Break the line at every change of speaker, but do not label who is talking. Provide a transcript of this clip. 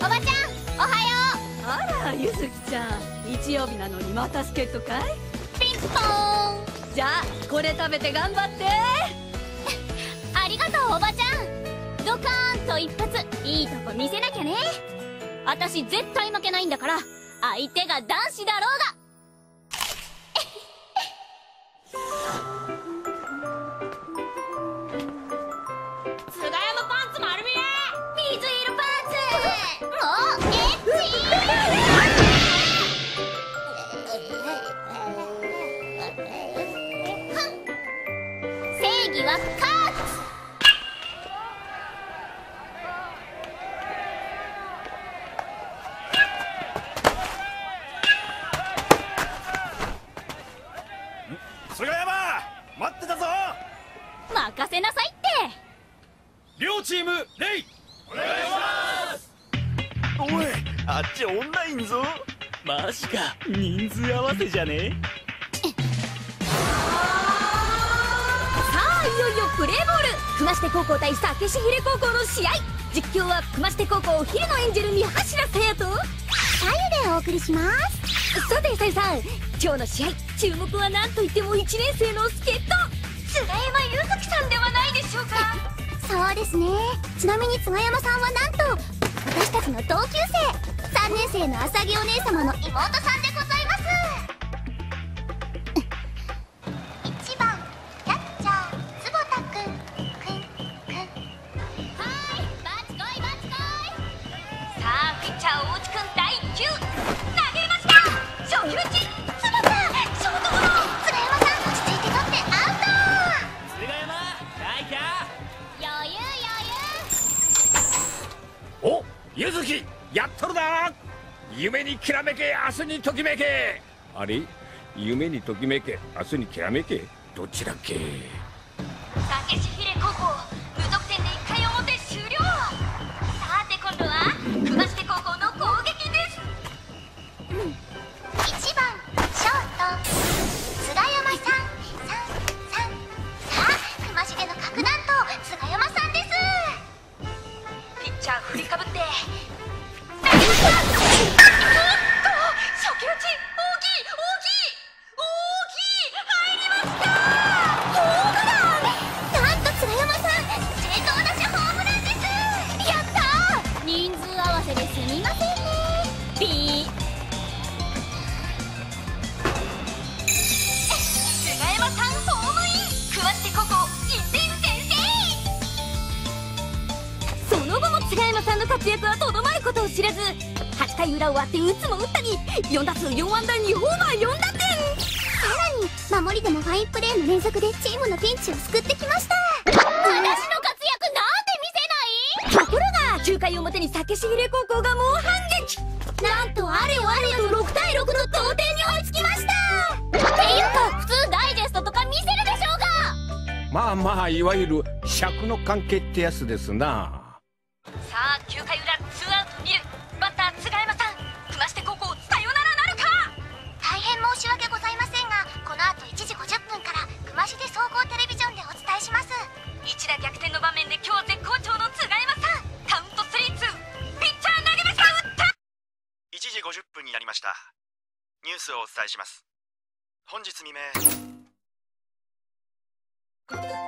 ばちゃん、おはよ
あら、ゆずきちゃん、日曜日なのにまた助っ人かい？
う。ピンポーン。
じゃあこれ食べて頑張って。
ありがとうおばちゃん。ドカーンと一発いいとこ見せなきゃね。私絶対負けないんだから、相手が男子だろうが。菅山パンツ丸見え。水色パンツもうエッチ。正義は勝つ。
菅山、待ってたぞ。
任せなさいって。
両チームレイ。お願いします。
おい、あっちオンラインぞ。マジか、人数合わせじゃね。
さあ、いよいよプレーボール、熊して高校対酒しひれ高校の試合。実況は熊して高校昼のエンジェルに橋田沙耶と
さゆでお送りします。
さてさゆさん、今日の試合注目は何といっても1年生の助っ人菅山ゆずきさんではないでしょうか。
そうですね。ちなみに菅山さんはなんと私たちの同級生、3年生の浅木お姉様の妹さんでございます。1番キャッチャー坪田くん。はーい、バチコイバチコイ。
さあ、ピッチャー大内くん第1球投げました。初球打ち、
坪田、ショートゴロ。菅山さん、落ち着いて取ってアウト。
菅山、大キャ
余裕。
お、ゆずき、やっとるな。夢にきらめけ、明日にときめけ。あれ、夢にときめけ、明日にきらめけ、どっちだっけ？
酒しひれ高校無得点で1回表終了。さて今度は熊して高校の攻撃です。
1番ショート菅山さん。さあ、熊しでの核弾頭菅山さんです。
ピッチャー振りかぶって投げました。初球打ち、大きい入りました。
ホームラン。なんと菅山さん、正当打者ホームランです。やったー。人数合わせですみませんね。ピー。
菅山さんホームイン。熊して高校1点先制。その後も菅山さんの活躍はとどまることを知らず、8回裏終わって打つも打ったに4打数4安打2ホーマー4打点。
さらに守りでもファインプレーの連続でチームのピンチを救ってきました。私の活躍なんで見せない？
ところが9回表に酒しひれ高校が猛反撃。なんとあれよあれよと6対6の同点に追いつきました。
っていうか、普通ダイジェストとか見せるでしょうが。
まあまあ、いわゆる尺の関係ってやつですな。
さあ9回裏ツーアウト2塁、バッター菅山さん、熊して高校サヨナラなるか。
大変申し訳ございませんが、この後1時50分から熊しで総合テレビジョンでお伝えします。
一打逆転の場面で今日絶好調の菅山さん、カウント 3-2、ピッチャー投げました。打った。
1時50分になりました。ニュースをお伝えします。本日未明